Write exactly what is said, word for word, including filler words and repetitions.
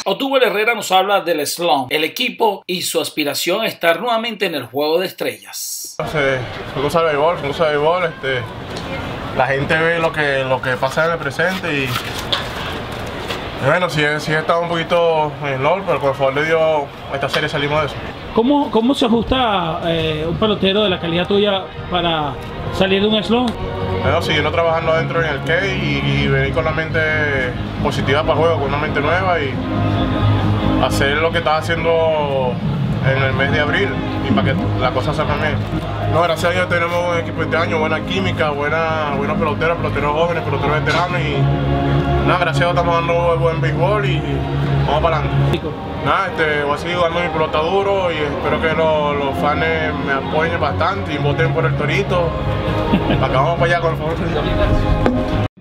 Otúbel Herrera nos habla del Slump, el equipo y su aspiración a estar nuevamente en el Juego de Estrellas. Se, se usa el béisbol, se usa el béisbol, este, la gente ve lo que, lo que pasa en el presente y, y bueno, sí, sí he estado un poquito en el L O L, pero con el favor de Dios, esta serie salimos de eso. ¿Cómo, cómo se ajusta eh, un pelotero de la calidad tuya para salir de un slump? Bueno, siguiendo trabajando adentro en el K y, y venir con la mente positiva para el juego, con una mente nueva y hacer lo que estaba haciendo en el mes de abril y para que la cosa salga bien. No, gracias a Dios tenemos un equipo este año, buena química, buena, buenos peloteros, peloteros jóvenes, peloteros veteranos y nada, gracias a Dios estamos dando buen béisbol y vamos para adelante. Nada, este, voy a seguir jugando mi pelota duro y espero que los, los fans me apoyen bastante y voten por el Torito. Para que vamos para allá con el favor.